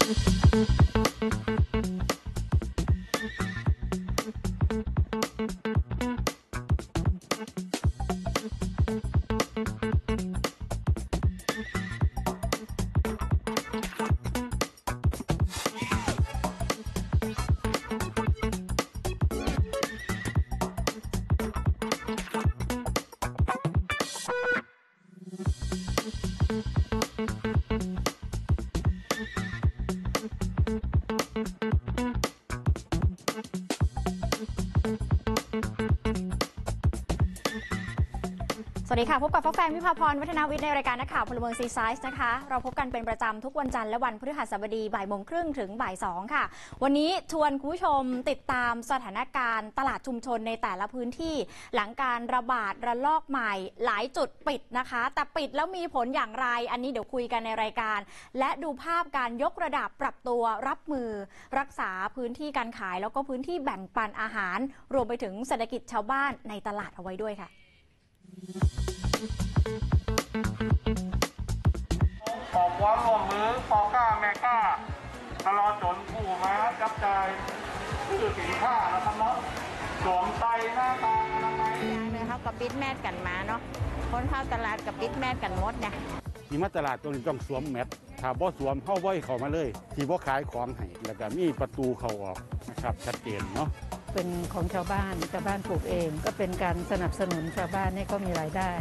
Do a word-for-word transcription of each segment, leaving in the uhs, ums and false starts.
สวัสดีค่ะพบกับฟ้าแฟงวิภาพรวัฒนาวิทย์ในรายการนักข่าวพลเมืองซีไซส์นะคะเราพบกันเป็นประจำทุกวันจันทร์และวันพฤหัสบดีบ่ายโมงครึ่งถึงบ่ายสองค่ะวันนี้ชวนคุณผู้ชมติดตามสถานการณ์ตลาดชุมชนในแต่ละพื้นที่หลังการระบาดระลอกใหม่หลายจุดปิดนะคะแต่ปิดแล้วมีผลอย่างไรอันนี้เดี๋ยวคุยกันในรายการและดูภาพการยกระดับปรับตัวรับมือรักษาพื้นที่การขายแล้วก็พื้นที่แบ่งปันอาหารรวมไปถึงเศรษฐกิจชาวบ้านในตลาดเอาไว้ด้วยค่ะขอความร่วมมือขอกล้าแม่กล้าตลอดจนผู้มาจับจ่ายซื้อสินค้านะครับเนาะสวมใส่หน้ากากอนามัยเลยเขาก็ปิดแมสกันมาเนาะคนเข้าตลาดกับปิดแมสกันหมดเนี่ยที่มาตลาดตรงนี้ต้องสวมแมสถ้าบ่สวมเข้าบ่อยเข้ามาเลยที่บ่ขายของให้แล้วก็มีประตูเข้าออกนะครับชัดเจนเนาะเป็นของชาวบ้านชาวบ้านปลูกเองก็เป็นการสนับสนุนชาวบ้านให้เขามีรายได้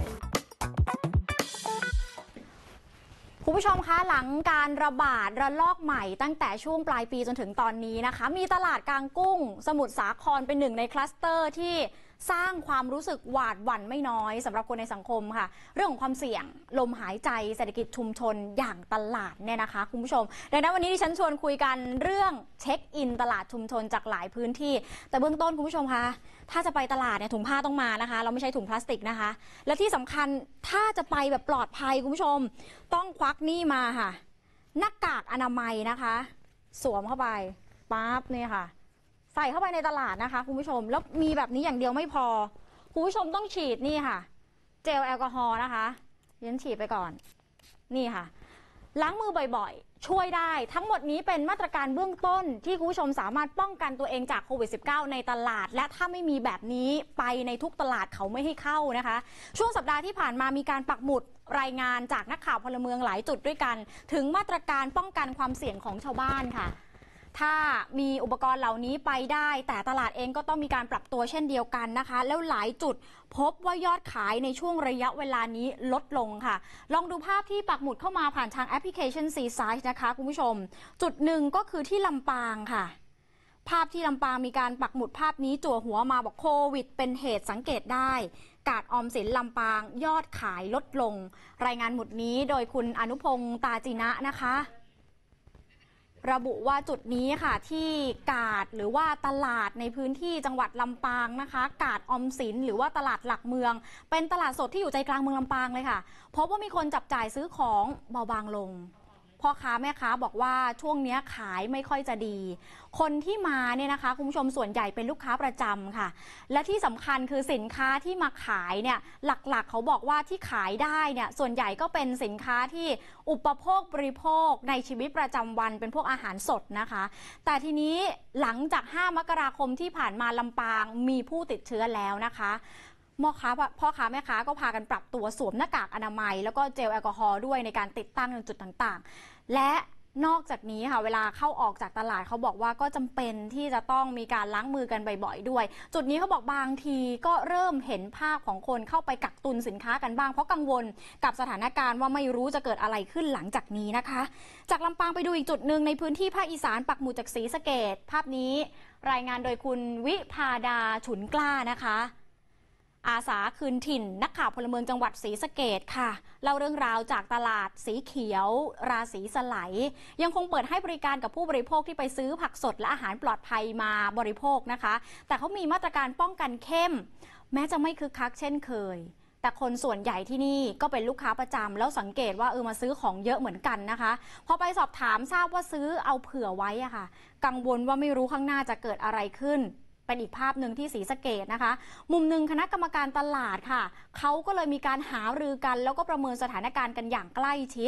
คุณผู้ชมคะหลังการระบาดระลอกใหม่ตั้งแต่ช่วงปลายปีจนถึงตอนนี้นะคะมีตลาดกลางกุ้งสมุทรสาครเป็นหนึ่งในคลัสเตอร์ที่สร้างความรู้สึกหวาดหวั่นไม่น้อยสำหรับคนในสังคมค่ะเรื่องของความเสี่ยงลมหายใจเศรษฐกิจชุมชนอย่างตลาดเนี่ยนะคะคุณผู้ชมดังนั้นวันนี้ดิฉันชวนคุยกันเรื่องเช็คอินตลาดชุมชนจากหลายพื้นที่แต่เบื้องต้นคุณผู้ชมคะถ้าจะไปตลาดเนี่ยถุงผ้าต้องมานะคะเราไม่ใช่ถุงพลาสติกนะคะและที่สำคัญถ้าจะไปแบบปลอดภัยคุณผู้ชมต้องควักนี่มาค่ะหน้ากากอนามัยนะคะสวมเข้าไปปั๊บเนี่ยค่ะใส่เข้าไปในตลาดนะคะคุณผู้ชมแล้วมีแบบนี้อย่างเดียวไม่พอคุณผู้ชมต้องฉีดนี่ค่ะเจลแอลกอฮอล์นะคะยันฉีดไปก่อนนี่ค่ะล้างมือบ่อยๆช่วยได้ทั้งหมดนี้เป็นมาตรการเบื้องต้นที่คุณผู้ชมสามารถป้องกันตัวเองจากโควิด สิบเก้า ในตลาดและถ้าไม่มีแบบนี้ไปในทุกตลาดเขาไม่ให้เข้านะคะช่วงสัปดาห์ที่ผ่านมามีการปักหมุดรายงานจากนักข่าวพลเมืองหลายจุดด้วยกันถึงมาตรการป้องกันความเสี่ยงของชาวบ้านค่ะถ้ามีอุปกรณ์เหล่านี้ไปได้แต่ตลาดเองก็ต้องมีการปรับตัวเช่นเดียวกันนะคะแล้วหลายจุดพบว่ายอดขายในช่วงระยะเวลานี้ลดลงค่ะลองดูภาพที่ปักหมุดเข้ามาผ่านทางแอปพลิเคชัน ซี ไซส์ นะคะคุณผู้ชมจุดหนึ่งก็คือที่ลำปางค่ะภาพที่ลำปางมีการปักหมุดภาพนี้จั่วหัวมาบอกโควิดเป็นเหตุสังเกตได้กาดออมสินลำปางยอดขายลดลงรายงานหมุดนี้โดยคุณอนุพงษ์ตาจินะนะคะระบุว่าจุดนี้ค่ะที่กาดหรือว่าตลาดในพื้นที่จังหวัดลำปางนะคะกาดออมสินหรือว่าตลาดหลักเมืองเป็นตลาดสดที่อยู่ใจกลางเมืองลำปางเลยค่ะพบว่ามีคนจับจ่ายซื้อของเบาบางลงพ่อค้าแม่ค้าบอกว่าช่วงนี้ขายไม่ค่อยจะดีคนที่มาเนี่ยนะคะคุณผู้ชมส่วนใหญ่เป็นลูกค้าประจำค่ะและที่สำคัญคือสินค้าที่มาขายเนี่ยหลักๆเขาบอกว่าที่ขายได้เนี่ยส่วนใหญ่ก็เป็นสินค้าที่อุปโภคบริโภคในชีวิตประจำวันเป็นพวกอาหารสดนะคะแต่ทีนี้หลังจากห้ามกราคมที่ผ่านมาลำปางมีผู้ติดเชื้อแล้วนะคะพ่อค้าพ่อค้าแม่ค้าก็พากันปรับตัวสวมหน้ากากอนามัยแล้วก็เจลแอลกอฮอล์ด้วยในการติดตั้งในจุดต่างๆและนอกจากนี้ค่ะเวลาเข้าออกจากตลาดเขาบอกว่าก็จำเป็นที่จะต้องมีการล้างมือกันบ่อยๆด้วยจุดนี้เขาบอกบางทีก็เริ่มเห็นภาพของคนเข้าไปกักตุนสินค้ากันบ้างเพราะกังวลกับสถานการณ์ว่าไม่รู้จะเกิดอะไรขึ้นหลังจากนี้นะคะจากลำปางไปดูอีกจุดหนึ่งในพื้นที่ภาคอีสานปักหมุดจากศรีสะเกษภาพนี้รายงานโดยคุณวิภาดาฉุนกล้านะคะอาสาคืนถิ่นนักข่าวพลเมืองจังหวัดศรีสะเกษค่ะเล่าเรื่องราวจากตลาดสีเขียวราศีสไลยังคงเปิดให้บริการกับผู้บริโภคที่ไปซื้อผักสดและอาหารปลอดภัยมาบริโภคนะคะแต่เขามีมาตรการป้องกันเข้มแม้จะไม่คึกคักเช่นเคยแต่คนส่วนใหญ่ที่นี่ก็เป็นลูกค้าประจำแล้วสังเกตว่าเออมาซื้อของเยอะเหมือนกันนะคะพอไปสอบถามทราบว่าซื้อเอาเผื่อไว้อะค่ะกังวลว่าไม่รู้ข้างหน้าจะเกิดอะไรขึ้นเป็นอีกภาพหนึ่งที่ศรีสะเกษนะคะมุมหนึ่งคณะกรรมการตลาดค่ะเขาก็เลยมีการหารือกันแล้วก็ประเมินสถานการณ์กันอย่างใกล้ชิด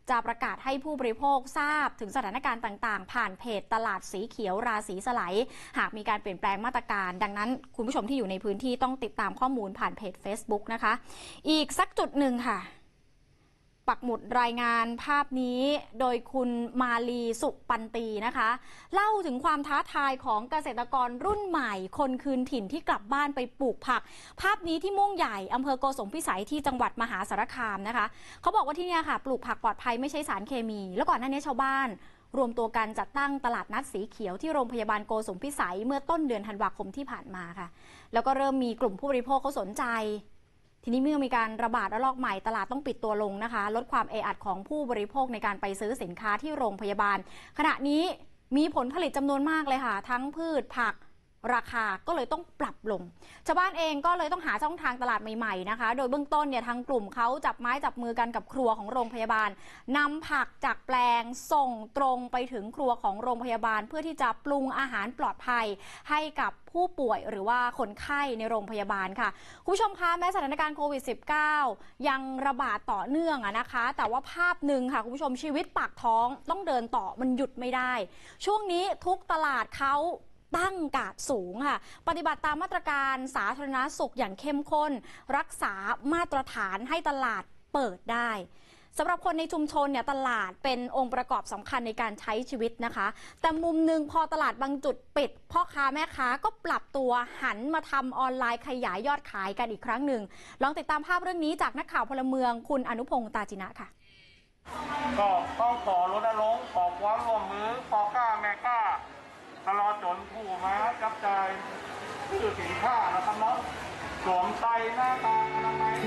จะประกาศให้ผู้บริโภคทราบถึงสถานการณ์ต่างๆผ่านเพจตลาดสีเขียวราศีสไลด์หากมีการเปลี่ยนแปลงมาตรการดังนั้นคุณผู้ชมที่อยู่ในพื้นที่ต้องติดตามข้อมูลผ่านเพจ Facebook นะคะอีกสักจุดหนึ่งค่ะปักหมุดรายงานภาพนี้โดยคุณมาลีสุปันตีนะคะเล่าถึงความท้าทายของเกษตรกรรุ่นใหม่คนคืนถิ่นที่กลับบ้านไปปลูกผักภาพนี้ที่ม่วงใหญ่อำเภอโกสมพิสัยที่จังหวัดมหาสารคามนะคะเขาบอกว่าที่นี่ค่ะปลูกผักปลอดภัยไม่ใช้สารเคมีแล้วก่อนหน้านี้ชาวบ้านรวมตัวกันจัดตั้งตลาดนัดสีเขียวที่โรงพยาบาลโกสมพิสัยเมื่อต้นเดือนธันวาคมที่ผ่านมาค่ะแล้วก็เริ่มมีกลุ่มผู้บริโภคเขาสนใจทีนี้เมื่อมีการระบาดระลอกใหม่ตลาดต้องปิดตัวลงนะคะลดความแออัดของผู้บริโภคในการไปซื้อสินค้าที่โรงพยาบาลขณะนี้มีผลผลิตจำนวนมากเลยค่ะทั้งพืชผักราคาก็เลยต้องปรับลงชาวบ้านเองก็เลยต้องหาช่องทางตลาดใหม่ๆนะคะโดยเบื้องต้นเนี่ยทางกลุ่มเขาจับไม้จับมือกันกับครัวของโรงพยาบาลนำผักจากแปลงส่งตรงไปถึงครัวของโรงพยาบาลเพื่อที่จะปรุงอาหารปลอดภัยให้กับผู้ป่วยหรือว่าคนไข้ในโรงพยาบาลค่ะคุณผู้ชมคะแม้สถานการณ์โควิด สิบเก้า ยังระบาดต่อเนื่องอะนะคะแต่ว่าภาพหนึ่งค่ะคุณผู้ชมชีวิตปากท้องต้องเดินต่อมันหยุดไม่ได้ช่วงนี้ทุกตลาดเขาตั้งกาดสูงค่ะปฏิบัติตามมาตรการสาธารณสุขอย่างเข้มข้นรักษามาตรฐานให้ตลาดเปิดได้สำหรับคนในชุมชนเนี่ยตลาดเป็นองค์ประกอบสำคัญในการใช้ชีวิตนะคะแต่มุมหนึ่งพอตลาดบางจุดปิดพ่อค้าแม่ค้าก็ปรับตัวหันมาทำออนไลน์ขยายยอดขายกันอีกครั้งหนึ่งลองติดตามภาพเรื่องนี้จากนักข่าวพลเมืองคุณอนุพงษ์ตาจินะค่ะก็ต้องขอรณรงค์ขอความร่วมมือขอกล้าแม่กล้าตลอดจนผู้มาจับจ่ายซื้อสินค้านะครับเนาะสวมใส่หน้ากากอนามัย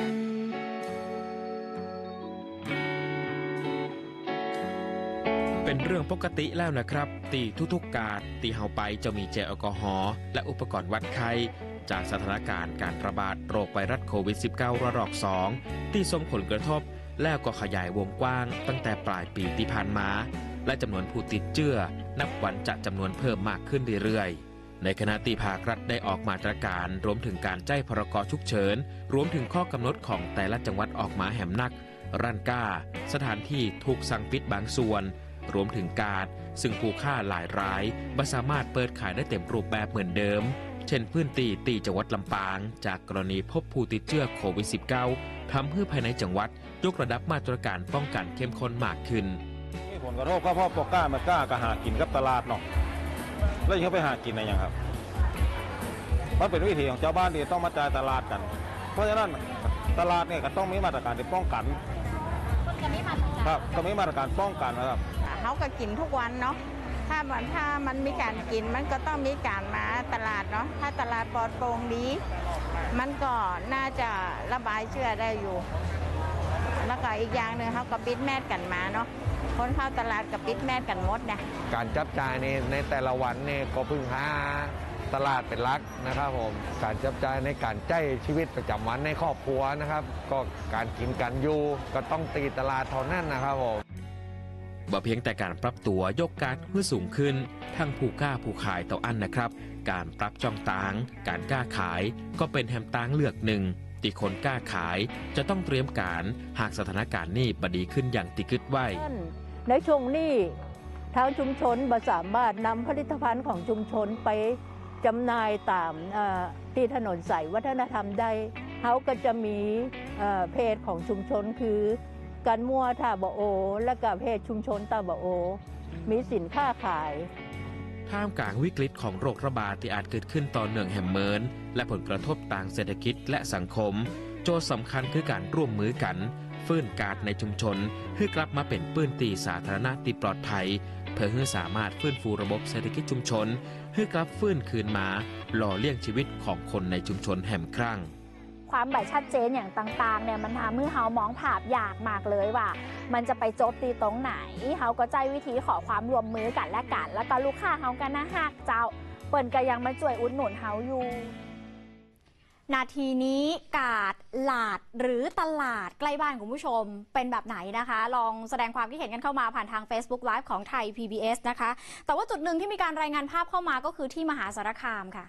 เป็นเรื่องปกติแล้วนะครับตีทุกๆการตีเฮาไปจะมีเจลแอลกอฮอล์และอุปกรณ์วัดไข้จากสถานการณ์การระบาดโรคไวรัสโควิด สิบเก้า ระลอกสองที่ส่งผลกระทบแล้วก็ขยายวงกว้างตั้งแต่ปลายปีที่ผ่านมาและจำนวนผู้ติดเชื้อนับวันจะจำนวนเพิ่มมากขึ้นเรื่อยๆในขณะที่ภาครัฐได้ออกมาตรการรวมถึงการแจ้งพรกฉุกเฉินรวมถึงข้อกำหนดของแต่ละจังหวัดออกมาแหมนักร้านก้าสถานที่ถูกสั่งปิดบางส่วนรวมถึงการซึ่งผู้ค้าหลายรายไม่สามารถเปิดขายได้เต็มรูปแบบเหมือนเดิมเช่นพื้นที่ตีจังหวัดลำปางจากกรณีพบผู้ติดเชื้อโควิด สิบเก้า ทำให้ภายในจังหวัดยกระดับมาตรการป้องกันเข้มข้นมากขึ้นมีผลกระทบก็เพราะปกล้ามันกล้าก็หากินกับตลาดเนาะแล้วยังไปหากินอะไรอย่างครับมันเป็นวิธีของชาวบ้านที่ต้องมาจ่ายตลาดกันเพราะฉะนั้นตลาดเนี่ยก็ต้องมีมาตรการที่ป้องกันครับก็มีมาตรการป้องกันนะครับเขาก็กินทุกวันเนาะถ้ามันถ้ามันมีการกินมันก็ต้องมีการมาตลาดเนาะถ้าตลาดปลอดโปร่งดีมันก็น่าจะระบายเชื้อได้อยู่แล้วก็อีกอย่างหนึ่งเขาก็ปิดแมสกันมาเนาะคนเข้าตลาดกับปิดแมสกันหมดเนี่ยการจับจ่ายในในแต่ละวันเนี่ยก็พึ่งหาตลาดเป็นหลักนะครับผมการจับจ่ายในการใช้ชีวิตประจำวันในครอบครัวนะครับก็การกินกันอยู่ก็ต้องตีตลาดเท่านั้นนะครับผมบ่เพียงแต่การปรับตัวยกการเพื่อสูงขึ้นทั้งผู้กล้าผู้ขายต่ออันนะครับการปรับช่องต่างการกล้าขายก็เป็นแฮมตางเลือกหนึ่งที่คนกล้าขายจะต้องเตรียมการหากสถานการณ์นี้บดีขึ้นอย่างติคิดไว้ในช่วงนี้ทางชุมชนบ่สามารถนำผลิตภัณฑ์ของชุมชนไปจำหน่ายตามที่ถนนสายวัฒนธรรมได้เขาก็จะมีเพจของชุมชนคือกันมั่วท่าบ่โอและกับเพจชุมชนตาบ่โอมีสินค้าขายท่ามกลางวิกฤตของโรคระบาดที่อาจเกิดขึ้นต่อเนื่องแห่งเมินและผลกระทบต่างเศรษฐกิจและสังคมโจทย์สำคัญคือการร่วมมือกันฟื้นการในชุมชนให้กลับมาเป็นพื้นที่สาธารณะที่ปลอดภัยเพื่อให้สามารถฟื้นฟูระบบเศรษฐกิจชุมชนให้กลับฟื้นคืนมาหล่อเลี้ยงชีวิตของคนในชุมชนแห่งครั้งความแบบชัดเจนอย่างต่างๆเนี่ยมันทำให้เฮามองภาพยากมากเลยว่ามันจะไปโจมตีตรงไหนเฮาก็ใจวิธีขอความร่วมมือกันและกันแล้วก็ลูกค้าเฮากันนะฮักเจ้าเปิ่นก็ยังมาช่วยอุดหนุนเฮาอยู่นาทีนี้กาดหลาดหรือตลาดใกล้บ้านคุณผู้ชมเป็นแบบไหนนะคะลองแสดงความคิดเห็นกันเข้ามาผ่านทาง Facebook Live ของไทย พี บี เอส นะคะแต่ว่าจุดหนึ่งที่มีการรายงานภาพเข้ามาก็คือที่มหาสารคามค่ะ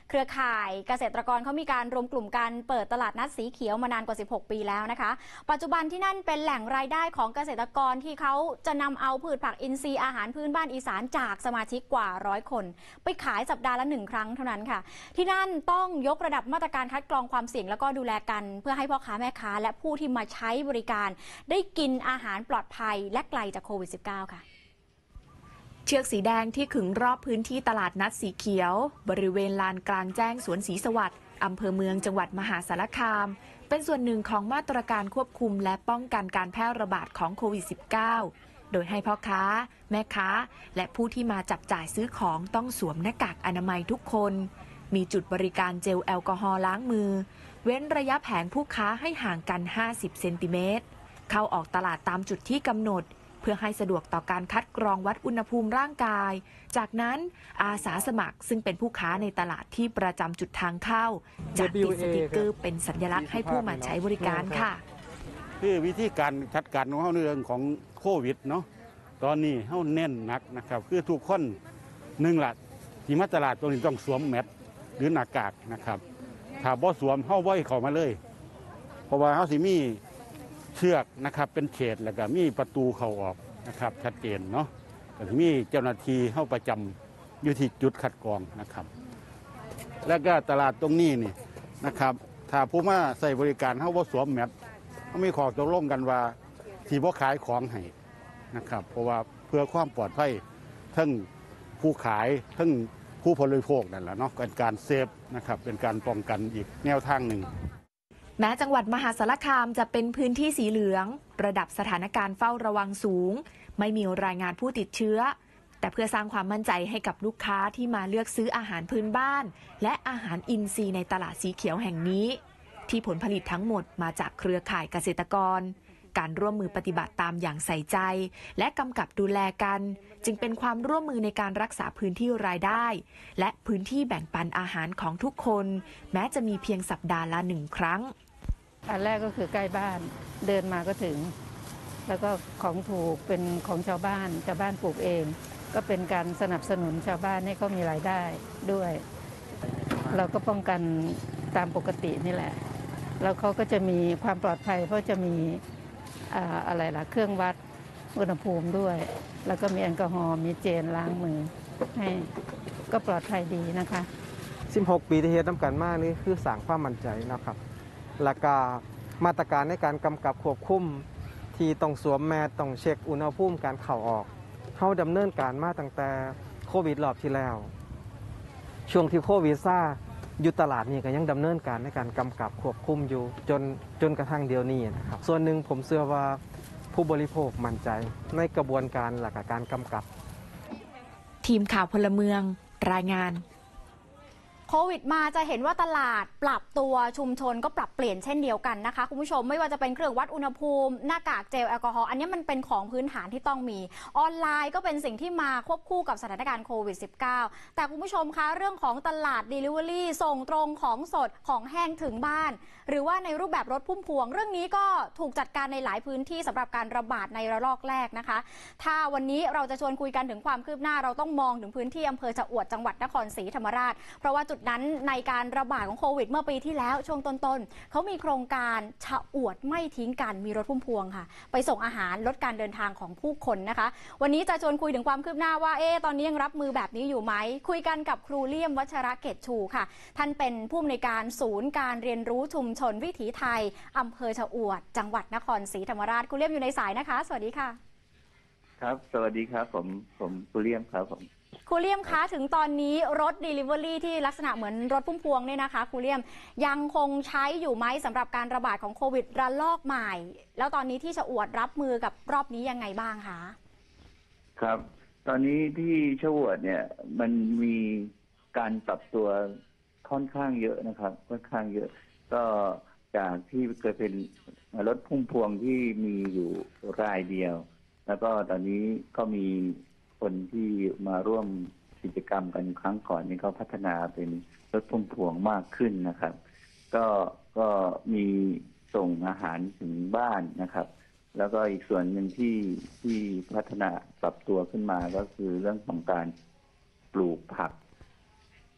เครือข่ายเกษตรกรเขามีการรวมกลุ่มกันเปิดตลาดนัดสีเขียวมานานกว่าสิบหกปีแล้วนะคะปัจจุบันที่นั่นเป็นแหล่งรายได้ของเกษตรกรที่เขาจะนำเอาพืชผักอินทรีย์อาหารพื้นบ้านอีสานจากสมาชิกกว่าร้อยคนไปขายสัปดาห์ละหนึ่งครั้งเท่านั้นค่ะที่นั่นต้องยกระดับมาตรการคัดกรองความเสี่ยงแล้วก็ดูแลกันเพื่อให้พ่อค้าแม่ค้าและผู้ที่มาใช้บริการได้กินอาหารปลอดภัยและไกลจากโควิด สิบเก้า ค่ะเชือกสีแดงที่ขึงรอบพื้นที่ตลาดนัดสีเขียวบริเวณลานกลางแจ้งสวนศรีสวัสดิ์อำเภอเมืองจังหวัดมหาสารคามเป็นส่วนหนึ่งของมาตรการควบคุมและป้องกันการแพร่ระบาดของโควิด สิบเก้า โดยให้พ่อค้าแม่ค้าและผู้ที่มาจับจ่ายซื้อของต้องสวมหน้ากากอนามัยทุกคนมีจุดบริการเจลแอลกอฮอล์ล้างมือเว้นระยะแผงผู้ค้าให้ห่างกันห้าสิบเซนติเมตรเข้าออกตลาดตามจุดที่กำหนดเพื่อให้สะดวกต่อการคัดกรองวัดอุณหภูมิร่างกายจากนั้นอาสาสมัครซึ่งเป็นผู้ค้าในตลาดที่ประจำจุดทางเข้าจะติดสติ๊กเกอร์เป็นสัญลักษณ์ให้ผู้มาใช้บริการค่ะคือวิธีการจัดการของเขาในเรื่องของโควิดเนาะตอนนี้เขาเน้นหนักนะครับคือทุกคนหนึ่งละที่มาตลาดตรงนี้ต้องสวมแมสหรือหน้ากากนะครับถ้าบ่สวมเขาบ่ให้เข้ามาเลยเพราะว่าเขาสิมีเชือกนะครับเป็นเขตแล้วก็มีประตูเข้าออกนะครับชัดเจนเนาะก็จะมีเจ้าหน้าที่เข้าประจำอยู่ที่จุดคัดกรองนะครับแล้วก็ตลาดตรงนี้นี่นะครับถ้าผู้มาใส่บริการเขาบ่สวมแมสเขามีข้อตกลงกันว่าที่บ่ขายของให้นะครับเพราะว่าเพื่อความปลอดภัยทั้งผู้ขายทั้งผู้บริโภคนั่นแหละเนาะเป็นการเซฟนะครับเป็นการป้องกันอีกแนวทางหนึ่งแม้จังหวัดมหาสารคามจะเป็นพื้นที่สีเหลืองระดับสถานการณ์เฝ้าระวังสูงไม่มีรายงานผู้ติดเชื้อแต่เพื่อสร้างความมั่นใจให้กับลูกค้าที่มาเลือกซื้ออาหารพื้นบ้านและอาหารอินทรีย์ในตลาดสีเขียวแห่งนี้ที่ผลผลิตทั้งหมดมาจากเครือข่ายเกษตรกรการร่วมมือปฏิบัติตามอย่างใส่ใจและกำกับดูแลกันจึงเป็นความร่วมมือในการรักษาพื้นที่รายได้และพื้นที่แบ่งปันอาหารของทุกคนแม้จะมีเพียงสัปดาห์ละหนึ่งครั้งอันแรกก็คือใกล้บ้านเดินมาก็ถึงแล้วก็ของถูกเป็นของชาวบ้านชาวบ้านปลูกเองก็เป็นการสนับสนุนชาวบ้านให้เขามีรายได้ด้วยเราก็ป้องกันตามปกตินี่แหละแล้วเขาก็จะมีความปลอดภัยเพราะจะมีอะไรล่ะเครื่องวัดอุณหภูมิด้วยแล้วก็มีแอลกอฮอล์มีเจลล้างมือให้ก็ปลอดภัยดีนะคะสิบหกปีที่เฮ็ดนำกันมานี่คือสร้างความมั่นใจนะครับแล้วก็มาตรการในการกำกับควบคุมที่ต้องสวมแมสต้องเช็คอุณหภูมิการเข้าออกเขาดำเนินการมาตั้งแต่โควิดรอบที่แล้วช่วงที่โควิดซ่าอยู่ตลาดนี่ก็ยังดำเนินการในการกำกับควบคุมอยู่จนจนกระทั่งเดียวนี้นะครับส่วนหนึ่งผมเชื่อว่าผู้บริโภคมั่นใจในกระบวนการหลักการกำกับทีมข่าวพลเมืองรายงานโควิดมาจะเห็นว่าตลาดปรับตัวชุมชนก็ปรับเปลี่ยนเช่นเดียวกันนะคะคุณผู้ชมไม่ว่าจะเป็นเครื่องวัดอุณหภูมิหน้ากากเจลแอลกอฮอล์อันนี้มันเป็นของพื้นฐานที่ต้องมีออนไลน์ก็เป็นสิ่งที่มาควบคู่กับสถานการณ์โควิด สิบเก้า แต่คุณผู้ชมคะเรื่องของตลาด Delivery ส่งตรงของสดของแห้งถึงบ้านหรือว่าในรูปแบบรถพุ่มพวงเรื่องนี้ก็ถูกจัดการในหลายพื้นที่สำหรับการระบาดในระลอกแรกนะคะถ้าวันนี้เราจะชวนคุยกันถึงความคืบหน้าเราต้องมองถึงพื้นที่อำเภอชะอวดจังหวัดนครศรีธรรมราชเพราะว่าจุดนั้นในการระบาดของโควิดเมื่อปีที่แล้วช่วงต้นๆเขามีโครงการชะอวดไม่ทิ้งกันมีรถพุ่มพวงค่ะไปส่งอาหารลดการเดินทางของผู้คนนะคะวันนี้จะชวนคุยถึงความคืบหน้าว่าเอ๊ะตอนนี้ยังรับมือแบบนี้อยู่ไหมคุยกันกับครูเลี่ยมวัชระเกตชูค่ะท่านเป็นผู้อำนวยการศูนย์การเรียนรู้ชุมชนวิถีไทยอำเภอชะอวดจังหวัดนครศรีธรรมราชครูเลี่ยมอยู่ในสายนะคะสวัสดีค่ะครับสวัสดีครับผมผมครูเลี่ยมครับผมครูเลี่ยมคะถึงตอนนี้รถ Delivery ที่ลักษณะเหมือนรถพุ่มพวงเนี่ยนะคะครูเลี่ยมยังคงใช้อยู่ไหมสำหรับการระบาดของโควิดระลอกใหม่แล้วตอนนี้ที่ชะอวดรับมือกับรอบนี้ยังไงบ้างคะครับตอนนี้ที่ชะอวดเนี่ยมันมีการปรับตัวค่อนข้างเยอะนะครับค่อนข้างเยอะก็จากที่เคยเป็นรถพุ่มพวงที่มีอยู่รายเดียวแล้วก็ตอนนี้ก็มีคนที่มาร่วมกิจกรรมกันครั้งก่อนนี้เขาพัฒนาเป็นรถพุ่มพวงมากขึ้นนะครับก็ก็มีส่งอาหารถึงบ้านนะครับแล้วก็อีกส่วนหนึ่งที่ที่พัฒนาปรับตัวขึ้นมาก็คือเรื่องของการปลูกผัก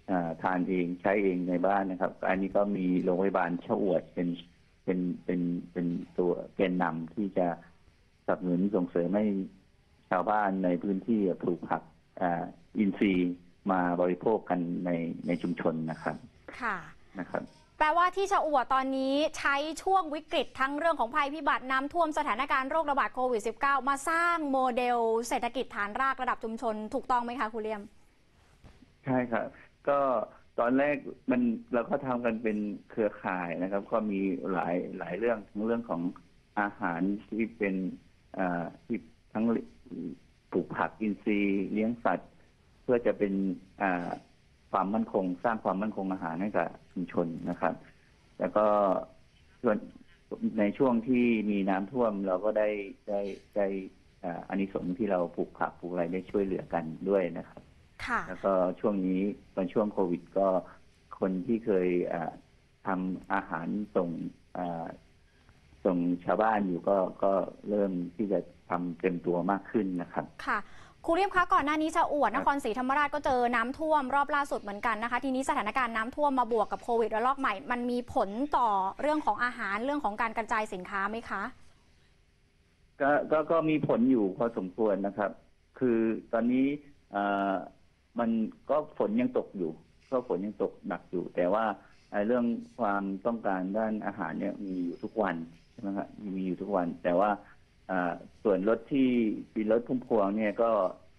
ทานเองใช้เองในบ้านนะครับอันนี้ก็มีโรงพยาบาลชะอวดเป็นเป็นเป็นเป็นตัวแกนนำที่จะสนับสนุนส่งเสริมให้ชาวบ้านในพื้นที่ปลูกผักอินทรีย์มาบริโภคกันในในชุมชนนะครับค่ะนะครับแปลว่าที่ชะอวดตอนนี้ใช้ช่วงวิกฤตทั้งเรื่องของภัยพิบัติน้ำท่วมสถานการณ์โรคระบาดโควิด สิบเก้า มาสร้างโมเดลเศรษฐกิจฐานรากระดับชุมชนถูกต้องไหมคะครูเลี่ยมใช่ครับก็ตอนแรกมันเราก็ทำกันเป็นเครือข่ายนะครับก็มีหลายหลายเรื่องทั้งเรื่องของอาหารที่เป็นที่ทั้งปลูกผักอินทรีย์เลี้ยงสัตว์เพื่อจะเป็นความมั่นคงสร้างความมั่นคงอาหารให้กับชุมชนนะครับแล้วก็ส่วนในช่วงที่มีน้ำท่วมเราก็ได้ได้ได้อานิสงส์ที่เราปลูกผักปลูกอะไรได้ช่วยเหลือกันด้วยนะครับแล้วก็ช่วงนี้ตอนช่วงโควิดก็คนที่เคยทำอาหารส่งส่งชาวบ้านอยู่ก็ก็เริ่มที่จะทำเต็มตัวมากขึ้นนะครับค่ะครูเรียมคะก่อนหน้านี้ชะอวดนครศรีธรรมราชก็เจอน้ำท่วมรอบล่าสุดเหมือนกันนะคะทีนี้สถานการณ์น้ำท่วมมาบวกกับโควิดระลอกใหม่มันมีผลต่อเรื่องของอาหารเรื่องของการกระจายสินค้าไหมคะก็ก็ก็มีผลอยู่พอสมควรนะครับคือตอนนี้มันก็ฝนยังตกอยู่ก็ฝนยังตกหนักอยู่แต่ว่าเรื่องความต้องการด้านอาหารเนี่ยมีอยู่ทุกวันใช่ไหมครับมีอยู่ทุกวันแต่ว่าส่วนรถที่เป็นรถพุ่มพวงเนี่ยก็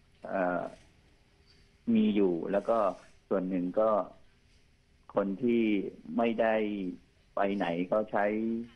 มีอยู่แล้วก็ส่วนหนึ่งก็คนที่ไม่ได้ไปไหนก็ใช้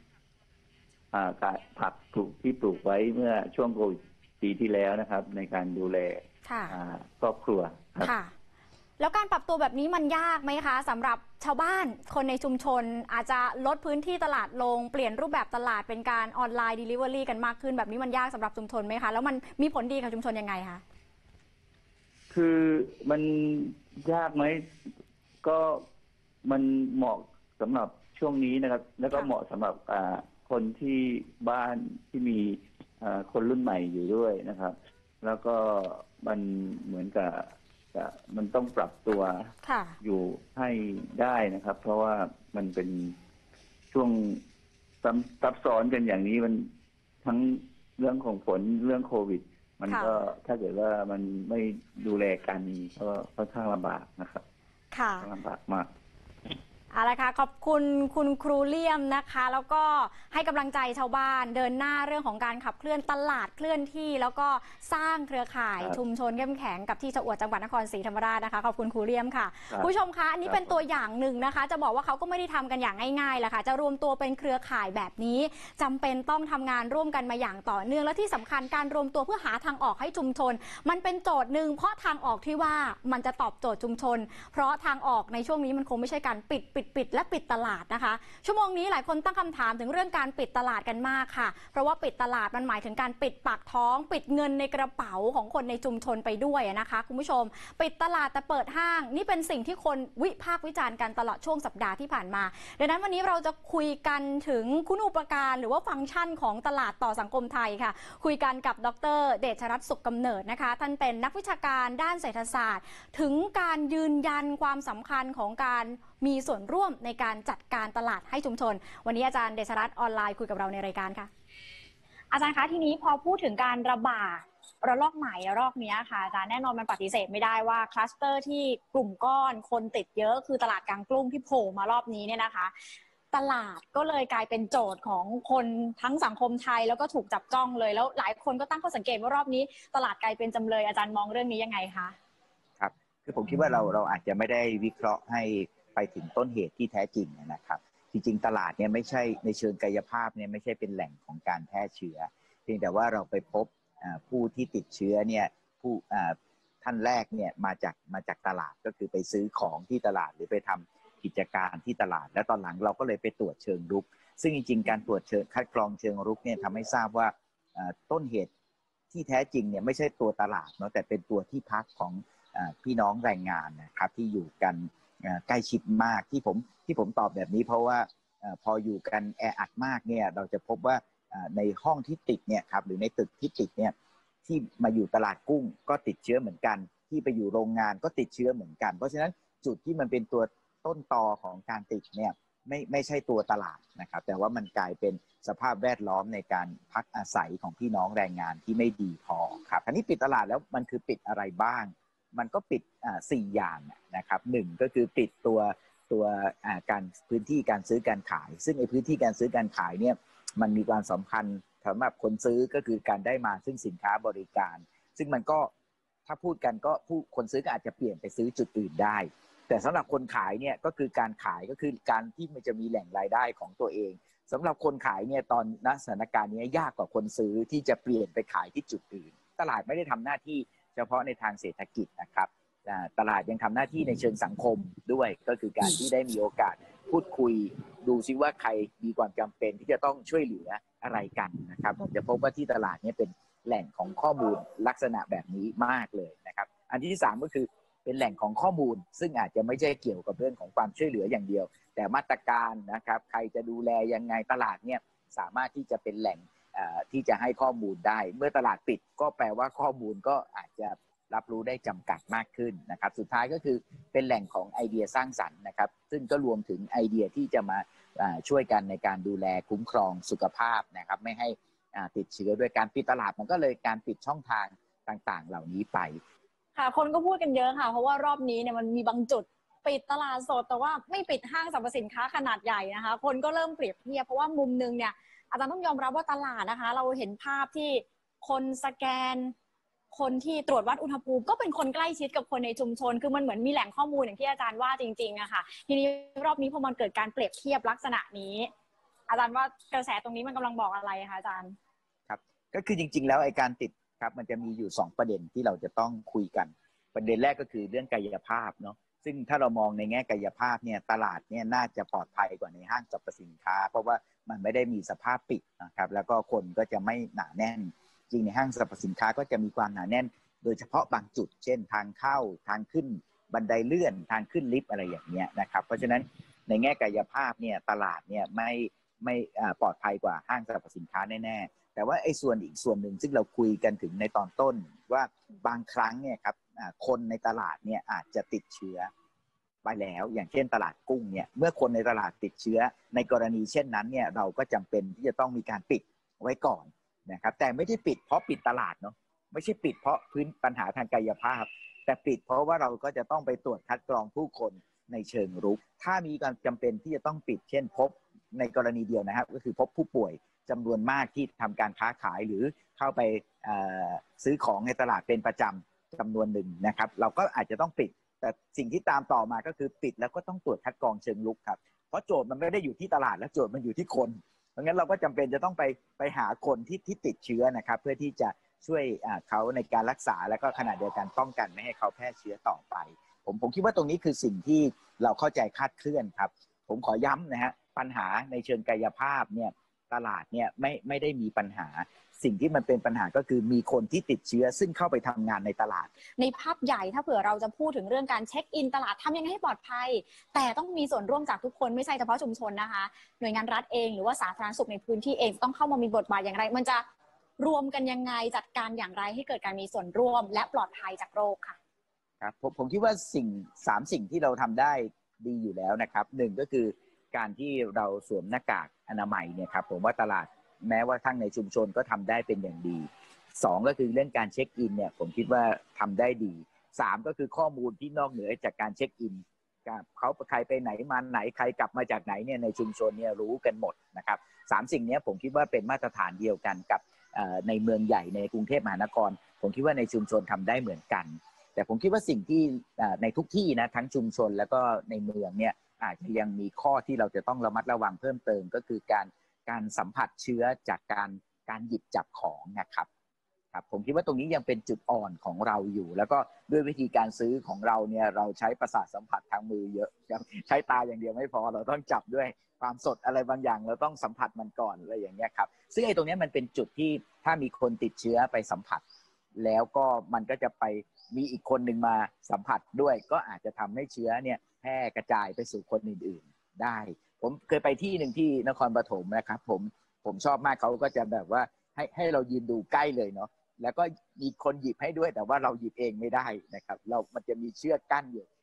ผักปลูกที่ปลูกไว้เมื่อช่วงโควิดปีที่แล้วนะครับในการดูแลครอบครัวครับแล้วการปรับตัวแบบนี้มันยากไหมคะสำหรับชาวบ้านคนในชุมชนอาจจะลดพื้นที่ตลาดลงเปลี่ยนรูปแบบตลาดเป็นการออนไลน์ Delivery กันมากขึ้นแบบนี้มันยากสำหรับชุมชนไหมคะแล้วมันมีผลดีกับชุมชนยังไงคะคือมันยากไหมก็มันเหมาะสำหรับช่วงนี้นะครับแล้วก็เหมาะสำหรับคนที่บ้านที่มีคนรุ่นใหม่อยู่ด้วยนะครับแล้วก็มันเหมือนกับมันต้องปรับตัวอยู่ให้ได้นะครับเพราะว่ามันเป็นช่วงซับซ้อนกันอย่างนี้มันทั้งเรื่องของฝนเรื่องโควิดมันก็ถ้าเกิดว่ามันไม่ดูแลกันก็ค่อนข้างลำบากนะครับลำบากมากเอาละค่ะขอบคุณคุณครูเลี่ยมนะคะแล้วก็ให้กำลังใจชาวบ้านเดินหน้าเรื่องของการขับเคลื่อนตลาดเคลื่อนที่แล้วก็สร้างเครือข่ายชุมชนเข้มแข็งกับที่ชะอวดจังหวัดนครศรีธรรมราชนะคะขอบคุณครูเลี่ยมค่ะผู้ชมคะอันนี้เป็นตัวอย่างหนึ่งนะคะจะบอกว่าเขาก็ไม่ได้ทำกันอย่างง่ายๆแหละค่ะจะรวมตัวเป็นเครือข่ายแบบนี้จำเป็นต้องทำงานร่วมกันมาอย่างต่อเนื่องและที่สำคัญการรวมตัวเพื่อหาทางออกให้ชุมชนมันเป็นโจทย์หนึ่งเพราะทางออกที่ว่ามันจะตอบโจทย์ชุมชนเพราะทางออกในช่วงนี้มันคงไม่ใช่การปิดปิดปิดและปิดตลาดนะคะชั่วโมงนี้หลายคนตั้งคำถามถึงเรื่องการปิดตลาดกันมากค่ะเพราะว่าปิดตลาดมันหมายถึงการปิดปากท้องปิดเงินในกระเป๋าของคนในชุมชนไปด้วยนะคะคุณผู้ชมปิดตลาดแต่เปิดห้างนี่เป็นสิ่งที่คนวิพากษ์วิจารณ์กันตลอดช่วงสัปดาห์ที่ผ่านมาดังนั้นวันนี้เราจะคุยกันถึงคุณูปการหรือว่าฟังก์ชันของตลาดต่อสังคมไทยค่ะคุยกันกับดร.เดชรัตน์สุขกำเนิดนะคะท่านเป็นนักวิชาการด้านเศรษฐศาสตร์ถึงการยืนยันความสำคัญของการมีส่วนร่วมในการจัดการตลาดให้ชุมชนวันนี้อาจารย์เดชรัตน์ออนไลน์คุยกับเราในรายการค่ะอาจารย์คะทีนี้พอพูดถึงการระบาดระลอกใหม่ระลอกนี้ค่ะอาจารย์แน่นอนมันปฏิเสธไม่ได้ว่าคลัสเตอร์ที่กลุ่มก้อนคนติดเยอะคือตลาดกลางกุ้งที่โผล่มารอบนี้เนี่ยนะคะตลาดก็เลยกลายเป็นโจทย์ของคนทั้งสังคมไทยแล้วก็ถูกจับจ้องเลยแล้วหลายคนก็ตั้งข้อสังเกตว่ารอบนี้ตลาดกลายเป็นจำเลยอาจารย์มองเรื่องนี้ยังไงคะครับคือผมคิดว่าเราเราอาจจะไม่ได้วิเคราะห์ให้ไปถึงต้นเหตุที่แท้จริงนะครับจริงๆตลาดเนี่ยไม่ใช่ในเชิงกายภาพเนี่ยไม่ใช่เป็นแหล่งของการแพร่เชื้อเพียงแต่ว่าเราไปพบผู้ที่ติดเชื้อเนี่ยผู้ท่านแรกเนี่ยมาจากมาจากตลาดก็คือไปซื้อของที่ตลาดหรือไปทำกิจการที่ตลาดและตอนหลังเราก็เลยไปตรวจเชิงรุกซึ่งจริงๆการตรวจเชิงคัดกรองเชิงรุกเนี่ยทำให้ทราบว่าต้นเหตุที่แท้จริงเนี่ยไม่ใช่ตัวตลาดเนาะแต่เป็นตัวที่พักของพี่น้องแรงงานนะครับที่อยู่กันใกล้ชิดมากที่ผมที่ผมตอบแบบนี้เพราะว่าพออยู่กันแออัดมากเนี่ยเราจะพบว่าในห้องที่ติดเนี่ยครับหรือในตึกที่ติดเนี่ยที่มาอยู่ตลาดกุ้งก็ติดเชื้อเหมือนกันที่ไปอยู่โรงงานก็ติดเชื้อเหมือนกันเพราะฉะนั้นจุดที่มันเป็นตัวต้นตอของการติดเนี่ยไม่ไม่ใช่ตัวตลาดนะครับแต่ว่ามันกลายเป็นสภาพแวดล้อมในการพักอาศัยของพี่น้องแรงงานที่ไม่ดีพอครับอันนี้ปิดตลาดแล้วมันคือปิดอะไรบ้างมันก็ปิดสี่อย่างนะครับหนึ่งก็คือปิดตัวตัวการพื้นที่การซื้อการขายซึ่งไอ้พื้นที่การซื้อการขายเนี่ยมันมีความสำคัญสำหรับคนซื้อก็คือการได้มาซึ่งสินค้าบริการซึ่งมันก็ถ้าพูดกันก็ผู้คนซื้อก็อาจจะเปลี่ยนไปซื้อจุดอื่นได้แต่สำหรับคนขายเนี่ยก็คือการขายก็คือการที่มันจะมีแหล่งรายได้ของตัวเองสำหรับคนขายเนี่ยตอนณสถานการณ์นี้ยากกว่าคนซื้อที่จะเปลี่ยนไปขายที่จุดอื่นตลาดไม่ได้ทำหน้าที่เฉพาะในทางเศรษฐกิจนะครับตลาดยังทำหน้าที่ในเชิงสังคมด้วยก็คือการที่ได้มีโอกาสพูดคุยดูซิว่าใครมีความจำเป็นที่จะต้องช่วยเหลืออะไรกันนะครับผมจะพบว่าที่ตลาดนี้เป็นแหล่งของข้อมูลลักษณะแบบนี้มากเลยนะครับอันที่สามก็คือเป็นแหล่งของข้อมูลซึ่งอาจจะไม่ใช่เกี่ยวกับเรื่องของความช่วยเหลืออย่างเดียวแต่มาตรการนะครับใครจะดูแลยังไงตลาดเนี่ยสามารถที่จะเป็นแหล่งที่จะให้ข้อมูลได้เมื่อตลาดปิดก็แปลว่าข้อมูลก็อาจจะรับรู้ได้จำกัดมากขึ้นนะครับสุดท้ายก็คือเป็นแหล่งของไอเดียสร้างสรรค์นะครับซึ่งก็รวมถึงไอเดียที่จะมาช่วยกันในการดูแลคุ้มครองสุขภาพนะครับไม่ให้ติดเชื้อด้วยการปิดตลาดมันก็เลยการปิดช่องทางต่างๆเหล่านี้ไปค่ะคนก็พูดกันเยอะค่ะเพราะว่ารอบนี้เนี่ยมันมีบางจุดปิดตลาดสดแต่ว่าไม่ปิดห้างสรรพสินค้าขนาดใหญ่นะคะคนก็เริ่มเปรียบเทียบเพราะว่ามุมนึงเนี่ยอาจารย์ต้องยอมรับว่าตลาดนะคะเราเห็นภาพที่คนสแกนคนที่ตรวจวัดอุณหภูมิก็เป็นคนใกล้ชิดกับคนในชุมชนคือมันเหมือนมีแหล่งข้อมูลอย่างที่อาจารย์ว่าจริงๆอะค่ะทีนี้รอบนี้พอมันเกิดการเปรียบเทียบลักษณะนี้อาจารย์ว่ากระแสตรงนี้มันกำลังบอกอะไรคะอาจารย์ครับก็คือจริงๆแล้วไอ้การติดครับมันจะมีอยู่สองประเด็นที่เราจะต้องคุยกันประเด็นแรกก็คือเรื่องกายภาพเนาะซึ่งถ้าเรามองในแง่กายภาพเนี่ยตลาดเนี่ยน่าจะปลอดภัยกว่าในห้างสรรพสินค้าเพราะว่ามันไม่ได้มีสภาพปิดนะครับแล้วก็คนก็จะไม่หนาแน่นจริงในห้างสรรพสินค้าก็จะมีความหนาแน่นโดยเฉพาะบางจุดเช่นทางเข้าทางขึ้นบันไดเลื่อนทางขึ้นลิฟต์อะไรอย่างเงี้ยนะครับเพราะฉะนั้นในแง่กายภาพเนี่ยตลาดเนี่ยไม่ไม่ปลอดภัยกว่าห้างสรรพสินค้าแน่ๆแต่ว่าไอ้ส่วนอีกส่วนหนึ่งซึ่งเราคุยกันถึงในตอนต้นว่าบางครั้งเนี่ยครับคนในตลาดเนี่ยอาจจะติดเชื้อไปแล้วอย่างเช่นตลาดกุ้งเนี่ยเมื่อคนในตลาดติดเชื้อในกรณีเช่นนั้นเนี่ยเราก็จำเป็นที่จะต้องมีการปิดไว้ก่อนนะครับแต่ไม่ได้ปิดเพราะปิดตลาดเนาะไม่ใช่ปิดเพราะพื้นปัญหาทางกายภาพแต่ปิดเพราะว่าเราก็จะต้องไปตรวจคัดกรองผู้คนในเชิงรุกถ้ามีการจำเป็นที่จะต้องปิดเช่นพบในกรณีเดียวนะครับก็คือพบผู้ป่วยจำนวนมากที่ทำการค้าขายหรือเข้าไปซื้อของในตลาดเป็นประจำจำนวนหนึ่งนะครับเราก็อาจจะต้องปิดแต่สิ่งที่ตามต่อมาก็คือปิดแล้วก็ต้องตรวจคัดกรองเชิงรุกครับเพราะโจทย์มันไม่ได้อยู่ที่ตลาดและโจทย์มันอยู่ที่คนเพราะงั้นเราก็จำเป็นจะต้องไปไปหาคนที่ที่ติดเชื้อนะครับเพื่อที่จะช่วยเขาในการรักษาและก็ขณะเดียวกันป้องกันไม่ให้เขาแพร่เชื้อต่อไปผมผมคิดว่าตรงนี้คือสิ่งที่เราเข้าใจคลาดเคลื่อนครับผมขอย้ำนะฮะปัญหาในเชิงกายภาพเนี่ยตลาดเนี่ยไม่ไม่ได้มีปัญหาสิ่งที่มันเป็นปัญหาก็คือมีคนที่ติดเชื้อซึ่งเข้าไปทำงานในตลาดในภาพใหญ่ถ้าเผื่อเราจะพูดถึงเรื่องการเช็คอินตลาดทำยังไงให้ปลอดภัยแต่ต้องมีส่วนร่วมจากทุกคนไม่ใช่เฉพาะชุมชนนะคะหน่วยงานรัฐเองหรือว่าสาธารณสุขในพื้นที่เองต้องเข้ามามีบทบาทอย่างไรมันจะรวมกันยังไงจัดการอย่างไรให้เกิดการมีส่วนร่วมและปลอดภัยจากโรคค่ะครับผมผมคิดว่าสิ่งสามสิ่งที่เราทำได้ดีอยู่แล้วนะครับหนึ่งก็คือการที่เราสวมหน้ากากอนามัยเนี่ยครับผมว่าตลาดแม้ว่าทั้งในชุมชนก็ทำได้เป็นอย่างดีสองก็คือเรื่องการเช็คอินเนี่ยผมคิดว่าทำได้ดีสามก็คือข้อมูลที่นอกเหนือจากการเช็คอินเขาใครไปไหนมาไหนใครกลับมาจากไหนเนี่ยในชุมชนเนี่ยรู้กันหมดนะครับสามสิ่งนี้ผมคิดว่าเป็นมาตรฐานเดียวกันกับในเมืองใหญ่ในกรุงเทพมหานครผมคิดว่าในชุมชนทำได้เหมือนกันแต่ผมคิดว่าสิ่งที่ในทุกที่นะทั้งชุมชนแล้วก็ในเมืองเนี่ยอาจจะยังมีข้อที่เราจะต้องระมัดระวังเพิ่มเติมก็คือการการสัมผัสเชื้อจากการการหยิบจับของนะครับครับผมคิดว่าตรงนี้ยังเป็นจุดอ่อนของเราอยู่แล้วก็ด้วยวิธีการซื้อของเราเนี่ยเราใช้ประสาทสัมผัสทางมือเยอะใช้ตาอย่างเดียวไม่พอเราต้องจับด้วยความสดอะไรบางอย่างเราต้องสัมผัสมันก่อนอะไรอย่างเงี้ยครับซึ่งไอ้ตรงนี้มันเป็นจุดที่ถ้ามีคนติดเชื้อไปสัมผัสแล้วก็มันก็จะไปมีอีกคนหนึ่งมาสัมผัสด้วยก็อาจจะทำให้เชื้อเนี่ยแพร่กระจายไปสู่คนอื่นๆได้ผมเคยไปที่หนึ่งที่นครปฐมนะครับผมผมชอบมากเขาก็จะแบบว่าให้ให้เรายืนดูใกล้เลยเนาะแล้วก็มีคนหยิบให้ด้วยแต่ว่าเราหยิบเองไม่ได้นะครับเรามันจะมีเชือกกั้นอยู่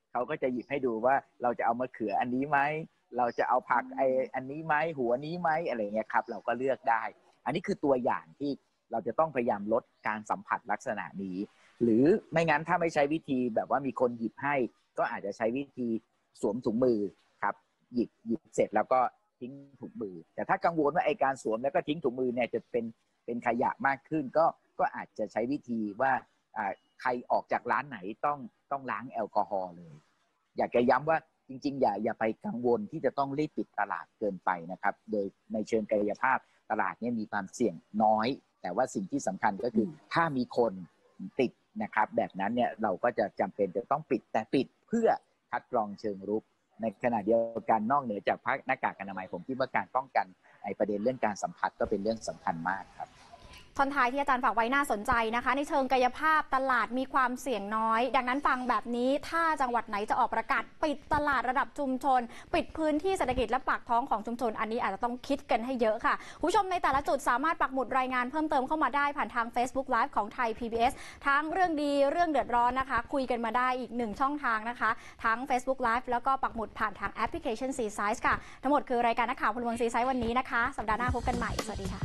เขาก็จะหยิบให้ดูว่าเราจะเอามะเขืออันนี้ไหมเราจะเอาผักไออันนี้ไหมหัวนี้ไหมอะไรเงี้ยครับเราก็เลือกได้อันนี้คือตัวอย่างที่เราจะต้องพยายามลดการสัมผัสลักษณะนี้หรือไม่งั้นถ้าไม่ใช้วิธีแบบว่ามีคนหยิบให้ก็อาจจะใช้วิธีสวมถุงมือครับหยิบหยิบเสร็จแล้วก็ทิ้งถุงมือแต่ถ้ากังวลว่าไอการสวมแล้วก็ทิ้งถุงมือเนี่ยจะเป็นเป็นขยะมากขึ้นก็ก็อาจจะใช้วิธีว่าใครออกจากร้านไหนต้องต้องล้างแอลกอฮอล์เลยอยากจะย้ำว่าจริงๆอย่าอย่าไปกังวลที่จะต้องรีบปิดตลาดเกินไปนะครับโดยในเชิงกายภาพตลาดนี้มีความเสี่ยงน้อยแต่ว่าสิ่งที่สำคัญก็คือถ้ามีคนติดนะครับแบบนั้นเนี่ยเราก็จะจำเป็นจะต้องปิดแต่ปิดเพื่อคัดกรองเชิงรุกในขณะเดียวกันนอกเหนือจากหน้ากากอนามัยผมคิดว่าการป้องกันไอ้ประเด็นเรื่องการสัมผัสก็เป็นเรื่องสำคัญมากครับท่อนท้ายที่อาจารย์ฝากไว้น่าสนใจนะคะในเชิงกายภาพตลาดมีความเสี่ยงน้อยดังนั้นฟังแบบนี้ถ้าจังหวัดไหนจะออกประกาศปิดตลาดระดับชุมชนปิดพื้นที่เศรษฐกิจและปากท้องของชุมชนอันนี้อาจจะต้องคิดกันให้เยอะค่ะผู้ชมในแต่ละจุดสามารถปักหมุดรายงานเพิ่มเติมเข้ามาได้ผ่านทาง Facebook Live ของไทย พี บี เอส ทั้งเรื่องดีเรื่องเดือดร้อนนะคะคุยกันมาได้อีกหนึ่งช่องทางนะคะทั้ง Facebook Live แล้วก็ปักหมุดผ่านทางแอปพลิเคชัน ซี ไซส์ ค่ะทั้งหมดคือรายการนักข่าวพลเมือง ซี ไซส์ วันนี้นะคะสัปดาห์หน้าพบกันใหม่สวัสดีค่ะ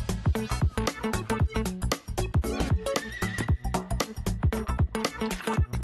We'll be right back.